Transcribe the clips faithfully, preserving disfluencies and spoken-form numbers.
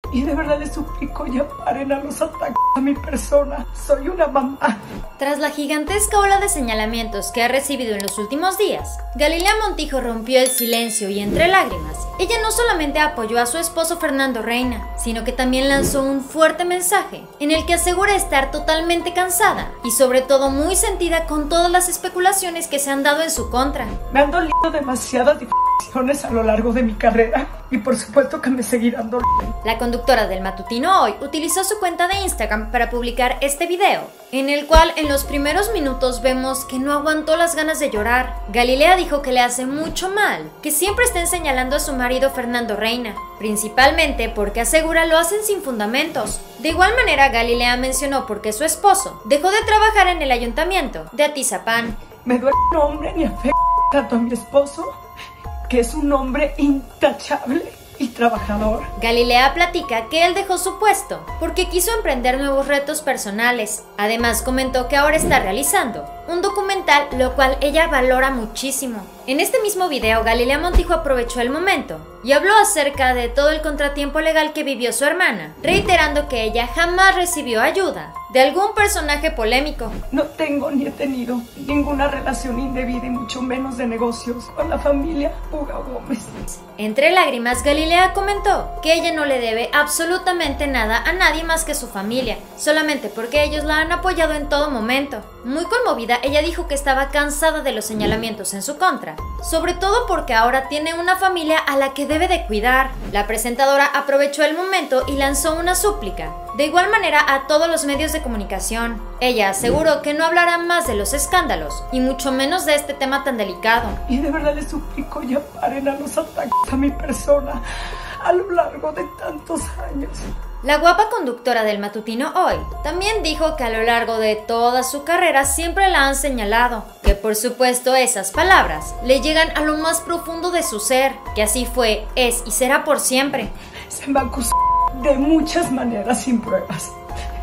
Y de verdad les suplico, ya paren a los ataques a mi persona. Soy una mamá. Tras la gigantesca ola de señalamientos que ha recibido en los últimos días, Galilea Montijo rompió el silencio y entre lágrimas, ella no solamente apoyó a su esposo Fernando Reina, sino que también lanzó un fuerte mensaje en el que asegura estar totalmente cansada y sobre todo muy sentida con todas las especulaciones que se han dado en su contra. Me han dolido demasiadas difíciles a lo largo de mi carrera y por supuesto que me seguirán doliendo. La conductora del matutino Hoy utilizó su cuenta de Instagram para publicar este video, en el cual en los primeros minutos vemos que no aguantó las ganas de llorar. Galilea dijo que le hace mucho mal que siempre estén señalando a su marido Fernando Reina, principalmente porque asegura lo hacen sin fundamentos. De igual manera, Galilea mencionó por qué su esposo dejó de trabajar en el ayuntamiento de Atizapán. Me duele el nombre ni afecta tanto a mi esposo, que es un hombre intachable y trabajador. Galilea platica que él dejó su puesto porque quiso emprender nuevos retos personales. Además comentó que ahora está realizando un documental, lo cual ella valora muchísimo. En este mismo video, Galilea Montijo aprovechó el momento y habló acerca de todo el contratiempo legal que vivió su hermana, reiterando que ella jamás recibió ayuda de algún personaje polémico. No tengo ni he tenido ninguna relación indebida y mucho menos de negocios con la familia Puga Gómez. Entre lágrimas, Galilea comentó que ella no le debe absolutamente nada a nadie más que su familia, solamente porque ellos la han apoyado en todo momento. Muy conmovida, ella dijo que estaba cansada de los señalamientos en su contra, sobre todo porque ahora tiene una familia a la que debe de cuidar. La presentadora aprovechó el momento y lanzó una súplica, de igual manera a todos los medios de comunicación. Ella aseguró que no hablará más de los escándalos, y mucho menos de este tema tan delicado. Y de verdad les suplico, ya paren a los ataques a mi persona a lo largo de tantos años. La guapa conductora del matutino Hoy también dijo que a lo largo de toda su carrera siempre la han señalado, que por supuesto esas palabras le llegan a lo más profundo de su ser, que así fue, es y será por siempre. Se me acusó de muchas maneras sin pruebas.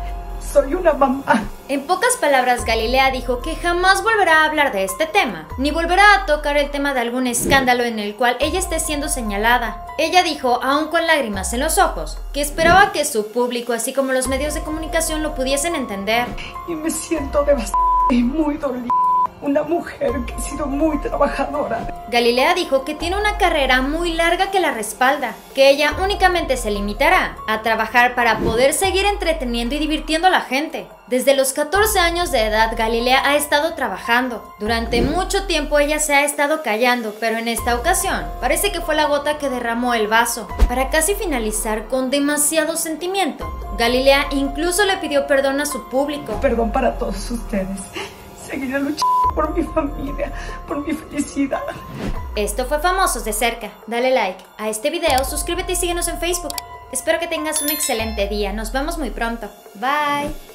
Soy una mamá. En pocas palabras, Galilea dijo que jamás volverá a hablar de este tema, ni volverá a tocar el tema de algún escándalo en el cual ella esté siendo señalada. Ella dijo, aún con lágrimas en los ojos, que esperaba que su público, así como los medios de comunicación, lo pudiesen entender. Y me siento devastada y muy dolida. Una mujer que ha sido muy trabajadora. Galilea dijo que tiene una carrera muy larga que la respalda, que ella únicamente se limitará a trabajar para poder seguir entreteniendo y divirtiendo a la gente. Desde los catorce años de edad, Galilea ha estado trabajando. Durante mucho tiempo ella se ha estado callando, pero en esta ocasión parece que fue la gota que derramó el vaso. Para casi finalizar con demasiado sentimiento, Galilea incluso le pidió perdón a su público. Perdón para todos ustedes. Seguiré luchando por mi familia, por mi felicidad. Esto fue Famosos de Cerca. Dale like a este video, suscríbete y síguenos en Facebook. Espero que tengas un excelente día. Nos vemos muy pronto. Bye.